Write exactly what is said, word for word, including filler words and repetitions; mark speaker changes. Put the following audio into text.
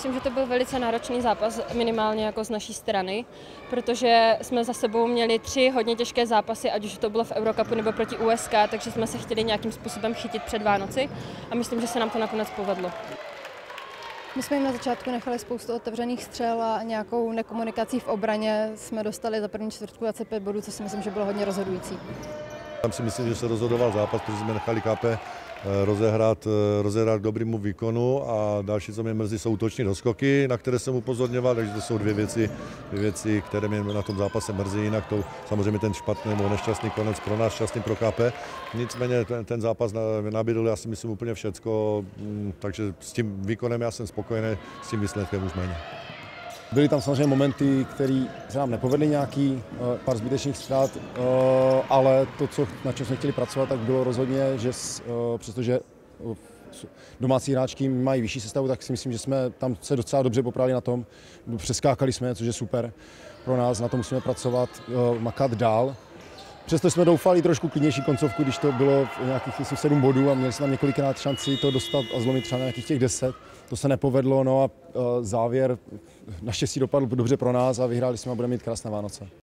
Speaker 1: myslím, že to byl velice náročný zápas, minimálně jako z naší strany, protože jsme za sebou měli tři hodně těžké zápasy, ať už to bylo v Eurocupu nebo proti U S K, takže jsme se chtěli nějakým způsobem chytit před Vánoci a myslím, že se nám to nakonec povedlo.
Speaker 2: My jsme jim na začátku nechali spoustu otevřených střel a nějakou nekomunikací v obraně jsme dostali za první čtvrtku dvacet pět bodů, co si myslím, že bylo hodně rozhodující.
Speaker 3: Tam si myslím, že se rozhodoval zápas, protože jsme nechali K P rozehrát, rozehrát k dobrému výkonu a další, co mě mrzí, jsou útoční doskoky, na které jsem upozorňoval, takže to jsou dvě věci, dvě věci, které mě na tom zápase mrzí, jinak to samozřejmě ten špatný nebo nešťastný konec pro nás, šťastný pro K P. Nicméně ten, ten zápas nabídl, já si myslím, úplně všecko, takže s tím výkonem já jsem spokojený, s tím výsledkem už méně.
Speaker 4: Byly tam samozřejmě momenty, které se nám nepovedly, nějaký pár zbytečných ztrát, ale to, co, na čem jsme chtěli pracovat, tak bylo rozhodně, že přestože domácí hráčky mají vyšší sestavu, tak si myslím, že jsme tam se docela dobře poprali na tom. Přeskákali jsme, což je super pro nás, na tom musíme pracovat, makat dál. Přesto jsme doufali trošku klidnější koncovku, když to bylo nějakých sedm bodů a měli jsme tam několikrát šanci to dostat a zlomit třeba na nějakých těch deset. To se nepovedlo, no a závěr naštěstí dopadl dobře pro nás a vyhráli jsme a budeme mít krásné Vánoce.